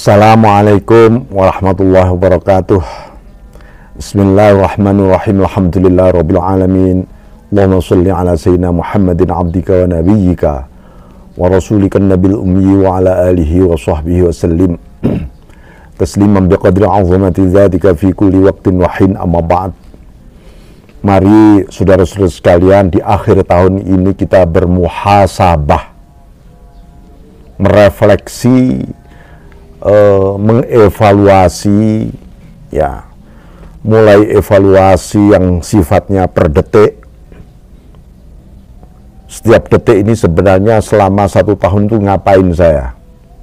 Assalamualaikum warahmatullahi wabarakatuh. Bismillahirrahmanirrahim. Alhamdulillahirabbil alamin. Allahumma shalli ala sayyidina Muhammadin abdika wa nabiyyika wa rasulika nabil ummi wa ala alihi wa sahbihi wa sallim. Tasliman biqadri 'azamati dzatika fi kulli waqtin wa hin, amma ba'd. Mari saudara-saudara sekalian, di akhir tahun ini kita bermuhasabah, merefleksi, mengevaluasi, ya, mulai evaluasi yang sifatnya per detik. Setiap detik ini sebenarnya selama 1 tahun itu ngapain saya?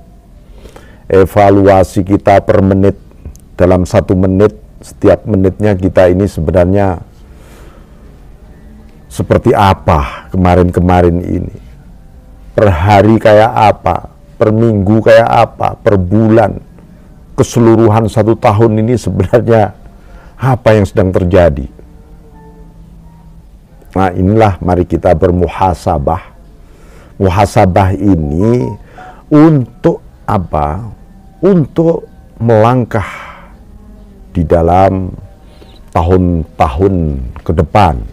Evaluasi kita per menit, dalam 1 menit, setiap menitnya kita ini sebenarnya seperti apa kemarin-kemarin ini, per hari kayak apa, per minggu kayak apa, per bulan, keseluruhan 1 tahun ini sebenarnya apa yang sedang terjadi. Nah, inilah mari kita bermuhasabah. Muhasabah ini untuk apa? Untuk melangkah di dalam tahun-tahun ke depan.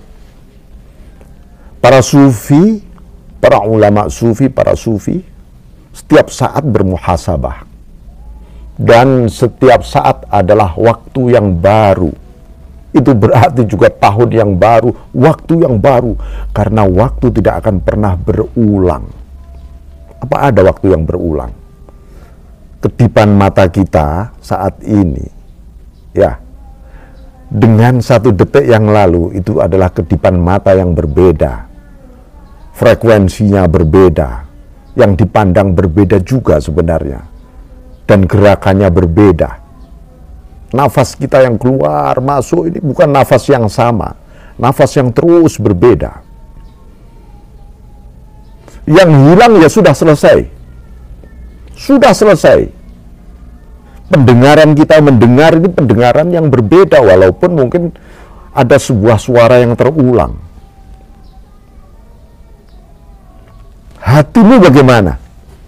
Para sufi, para ulama sufi, para sufi setiap saat bermuhasabah, dan setiap saat adalah waktu yang baru. Itu berarti juga tahun yang baru, waktu yang baru, karena waktu tidak akan pernah berulang. Apa ada waktu yang berulang? Kedipan mata kita saat ini, ya, dengan 1 detik yang lalu itu adalah kedipan mata yang berbeda, frekuensinya berbeda, yang dipandang berbeda juga sebenarnya, dan gerakannya berbeda. Nafas kita yang keluar masuk ini bukan nafas yang sama, nafas yang terus berbeda. Yang hilang ya sudah selesai, sudah selesai. Pendengaran kita mendengar ini pendengaran yang berbeda, walaupun mungkin ada sebuah suara yang terulang. Hatimu bagaimana?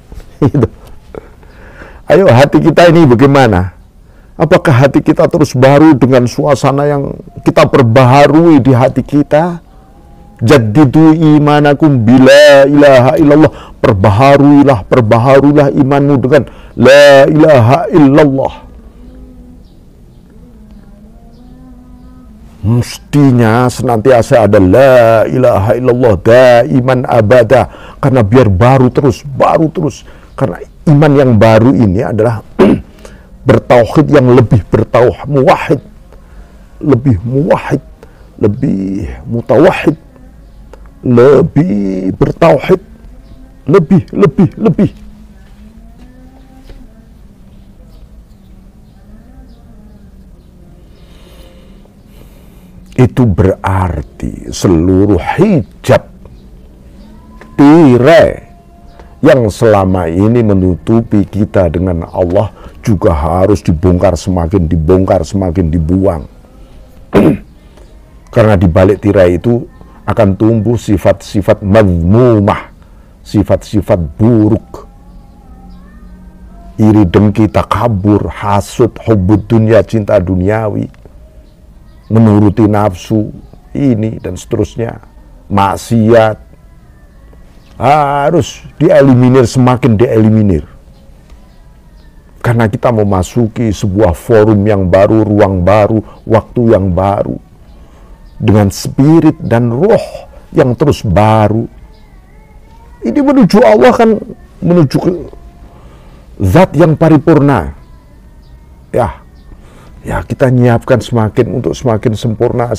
Ayo, hati kita ini bagaimana? Apakah hati kita terus baru dengan suasana yang kita perbaharui di hati kita? Jaddidu imanakum bila ilaha illallah. Perbaharuilah imanmu dengan la ilaha illallah. Mestinya senantiasa ada la ilaha illallah daiman abada, karena biar baru terus. Karena iman yang baru ini adalah bertauhid yang lebih muwahhid, lebih mutawahhid, lebih bertauhid, lebih. Itu berarti seluruh hijab, tirai yang selama ini menutupi kita dengan Allah juga harus dibongkar, semakin dibuang. Karena di balik tirai itu akan tumbuh sifat-sifat mazmumah, sifat-sifat buruk, iri dengki, takabur, hasud, hubbud dunya, cinta duniawi, menuruti nafsu ini dan seterusnya, maksiat, harus dieliminir, semakin dieliminir. Karena kita memasuki sebuah forum yang baru, ruang baru, waktu yang baru, dengan spirit dan roh yang terus baru. Ini menuju Allah, kan menuju ke zat yang paripurna. Ya, kita nyiapkan untuk semakin sempurna.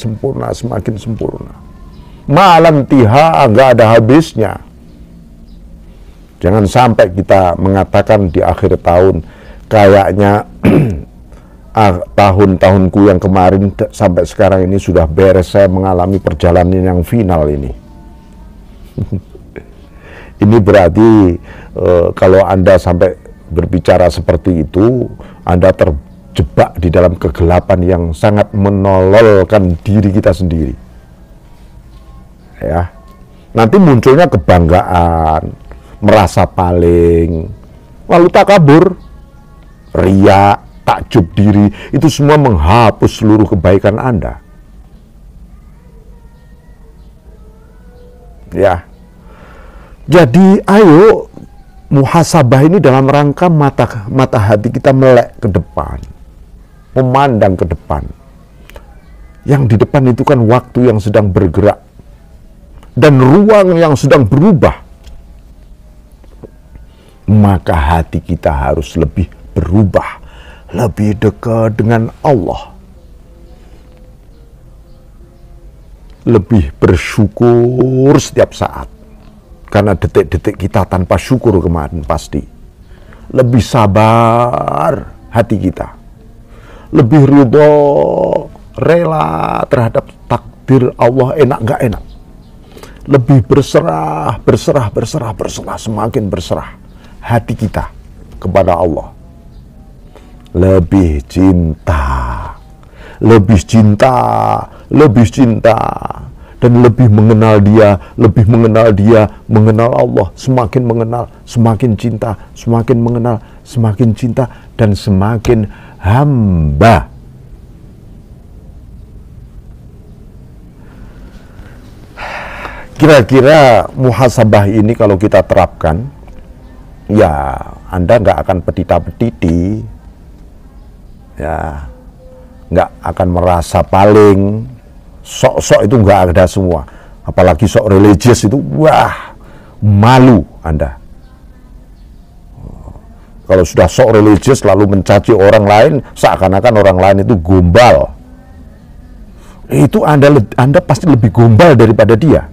Malam tiha nggak ada habisnya. Jangan sampai kita mengatakan di akhir tahun, kayaknya tahun-tahunku yang kemarin sampai sekarang ini sudah beres, saya mengalami perjalanan yang final ini. Ini berarti kalau Anda sampai berbicara seperti itu, Anda terjebak di dalam kegelapan yang sangat menololkan diri kita sendiri. Ya, nanti munculnya kebanggaan, merasa paling, lalu takabur. riya, takjub diri, itu semua menghapus seluruh kebaikan Anda. Ya. Jadi ayo muhasabah ini dalam rangka mata hati kita melek ke depan, memandang ke depan. Yang di depan itu kan waktu yang sedang bergerak dan ruang yang sedang berubah. Maka hati kita harus lebih berubah, lebih dekat dengan Allah, lebih bersyukur setiap saat. Karena detik-detik kita tanpa syukur kemarin pasti. Lebih sabar hati kita. Lebih ridho, rela terhadap takdir Allah, enak gak enak. Lebih berserah, semakin berserah hati kita kepada Allah. Lebih cinta, dan lebih mengenal dia, mengenal Allah, semakin mengenal, semakin cinta, semakin mengenal, semakin cinta, dan semakin hamba. Kira-kira muhasabah ini kalau kita terapkan, ya Anda nggak akan petita-petiti, ya nggak akan merasa paling, sok-sok itu nggak ada semua. Apalagi sok religius itu, wah, malu Anda. Kalau sudah sok religius lalu mencaci orang lain, seakan-akan orang lain itu gombal. Itu Anda pasti lebih gombal daripada dia.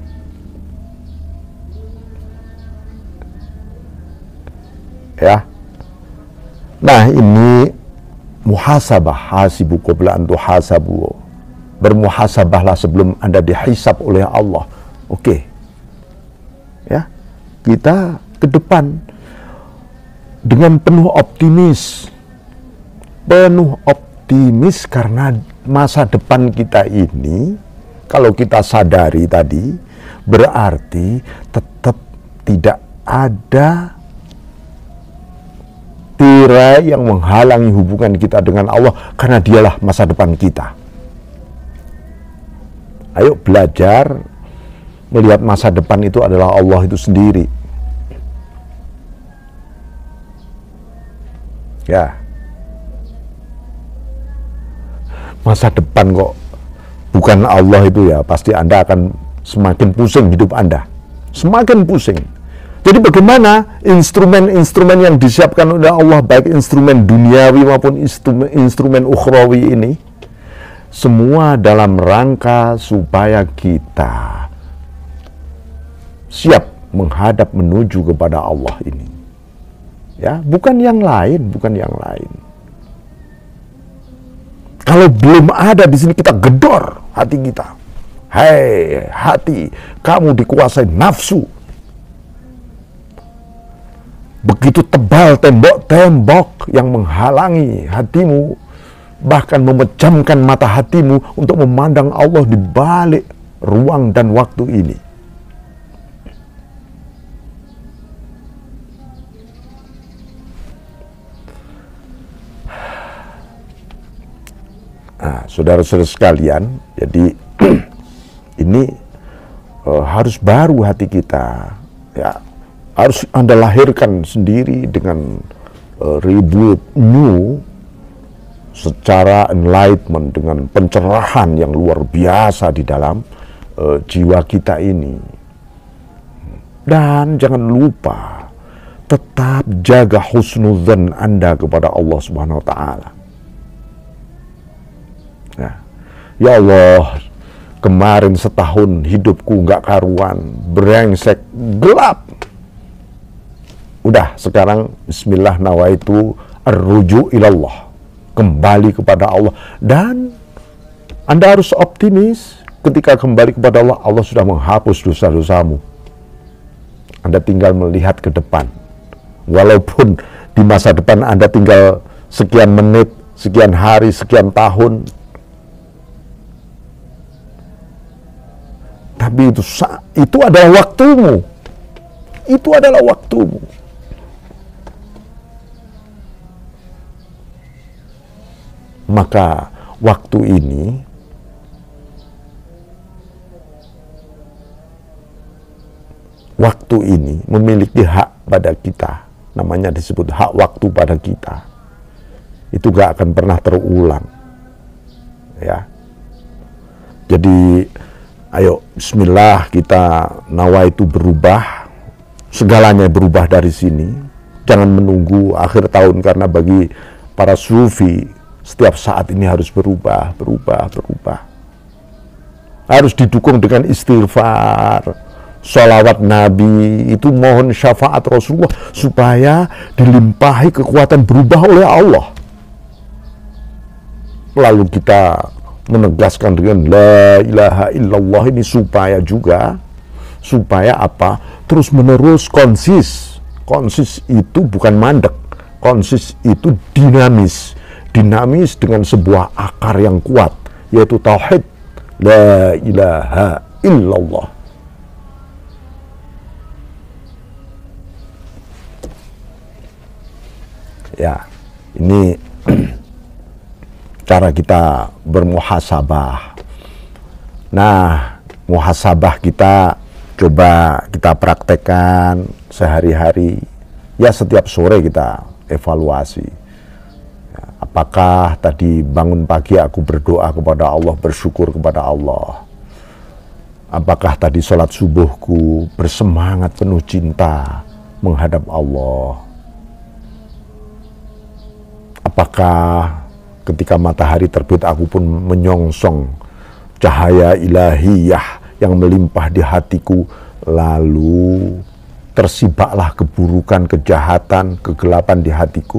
Ya. Nah, ini muhasabah, hasibu qabla an tuhasabu. Bermuhasabahlah sebelum Anda dihisab oleh Allah. Oke. Ya. Kita ke depan dengan penuh optimis. Penuh optimis karena masa depan kita ini, kalau kita sadari tadi, berarti tetap tidak ada tirai yang menghalangi hubungan kita dengan Allah, karena dialah masa depan kita. Ayo belajar melihat masa depan itu adalah Allah itu sendiri. Ya. Masa depan kok bukan Allah itu, ya pasti Anda akan semakin pusing hidup Anda. Semakin pusing. Jadi bagaimana instrumen-instrumen yang disiapkan oleh Allah, baik instrumen duniawi maupun instrumen ukhrawi ini, semua dalam rangka supaya kita siap menghadap menuju kepada Allah ini. Ya, bukan yang lain. Kalau belum ada di sini, kita gedor hati kita. Hei hati, kamu dikuasai nafsu. Begitu tebal tembok-tembok yang menghalangi hatimu, bahkan memejamkan mata hatimu untuk memandang Allah di balik ruang dan waktu ini. Nah, saudara-saudara sekalian, jadi ini harus baru hati kita, ya. Harus Anda lahirkan sendiri dengan rebuild new, secara enlightenment, dengan pencerahan yang luar biasa di dalam jiwa kita ini. Dan jangan lupa tetap jaga husnudzan Anda kepada Allah Subhanahu wa taala. Ya Allah, kemarin setahun hidupku nggak karuan, brengsek, gelap. Udah, sekarang bismillah nawaitu arruju ilallah, kembali kepada Allah. Dan Anda harus optimis, ketika kembali kepada Allah, Allah sudah menghapus dosa-dosamu. Anda tinggal melihat ke depan. Walaupun di masa depan Anda tinggal sekian menit, sekian hari, sekian tahun, tapi itu adalah waktumu. Itu adalah waktumu. Maka waktu ini memiliki hak pada kita, namanya disebut hak waktu pada kita. Itu gak akan pernah terulang, ya. Jadi ayo bismillah, kita nawaitu berubah, segalanya berubah dari sini. Jangan menunggu akhir tahun, karena bagi para sufi setiap saat ini harus berubah. Harus didukung dengan istighfar, sholawat Nabi, itu mohon syafaat Rasulullah supaya dilimpahi kekuatan berubah oleh Allah. Lalu kita menegaskan dengan la ilaha illallah ini supaya apa? Terus menerus konsis. Konsis itu bukan mandek. Konsis itu dinamis dengan sebuah akar yang kuat, yaitu tauhid la ilaha illallah. Ya, ini cara kita bermuhasabah. Nah, muhasabah kita coba kita praktekkan sehari-hari. Ya, setiap sore kita evaluasi. Ya, apakah tadi bangun pagi aku berdoa kepada Allah, bersyukur kepada Allah? Apakah tadi sholat subuhku bersemangat penuh cinta menghadap Allah? Apakah ketika matahari terbit aku pun menyongsong cahaya ilahiyah yang melimpah di hatiku, lalu tersibaklah keburukan, kejahatan, kegelapan di hatiku?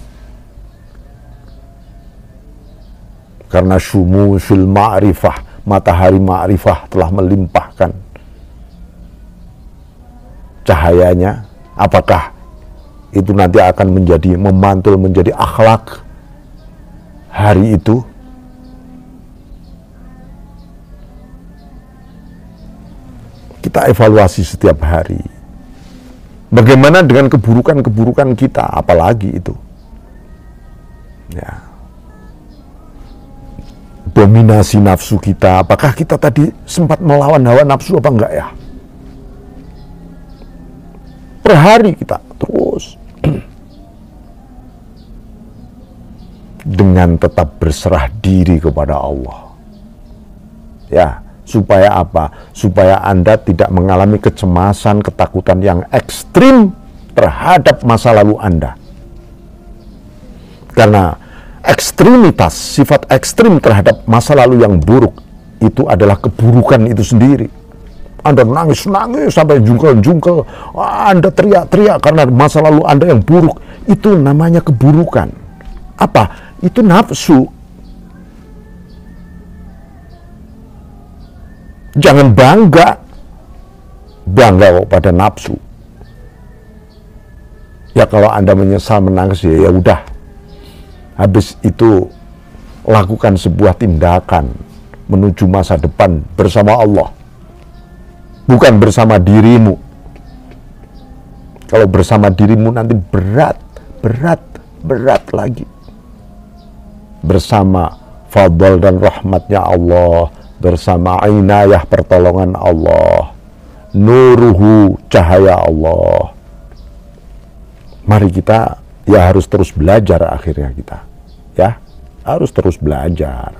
Karena syumusul ma'rifah, matahari ma'rifah telah melimpahkan cahayanya, apakah itu nanti akan menjadi memantul menjadi akhlak hari itu? Kita evaluasi setiap hari. Bagaimana dengan keburukan-keburukan kita, apalagi itu? Ya. Dominasi nafsu kita, apakah kita tadi sempat melawan hawa nafsu apa enggak ya? Per hari kita terus dengan tetap berserah diri kepada Allah. Ya, supaya apa? Supaya Anda tidak mengalami kecemasan, ketakutan yang ekstrim terhadap masa lalu Anda. Karena ekstremitas, sifat ekstrim terhadap masa lalu yang buruk itu adalah keburukan itu sendiri. Anda nangis-nangis sampai jungkel-jungkel, Anda teriak-teriak karena masa lalu Anda yang buruk, itu namanya keburukan. Apa? Itu nafsu. Jangan bangga pada nafsu. Ya kalau Anda menyesal menangis, ya udah. Habis itu lakukan sebuah tindakan menuju masa depan bersama Allah. Bukan bersama dirimu. Kalau bersama dirimu nanti berat lagi. Bersama fadl dan rahmatnya Allah, bersama inayah pertolongan Allah, nuruhu cahaya Allah. Mari kita ya harus terus belajar akhirnya kita. Ya, harus terus belajar.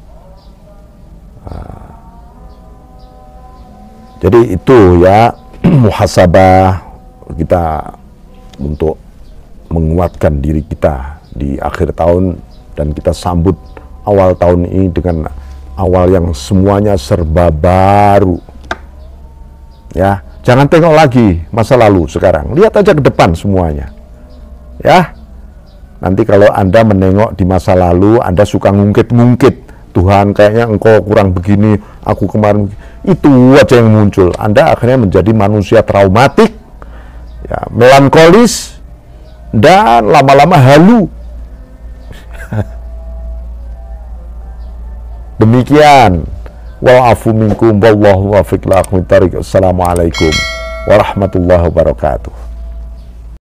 Jadi itu ya muhasabah kita untuk menguatkan diri kita di akhir tahun, dan kita sambut awal tahun ini dengan awal yang semuanya serba baru. Ya, jangan tengok lagi masa lalu sekarang, lihat aja ke depan semuanya. Ya, nanti kalau Anda menengok di masa lalu, Anda suka ngungkit-ngungkit, Tuhan kayaknya engkau kurang begini, aku kemarin, itu aja yang muncul. Anda akhirnya menjadi manusia traumatik, ya, melankolis, dan lama-lama halu. Demikian. Wa'afu minkum wallahu wafiq la aqwim tariq. Assalamualaikum warahmatullahi wabarakatuh.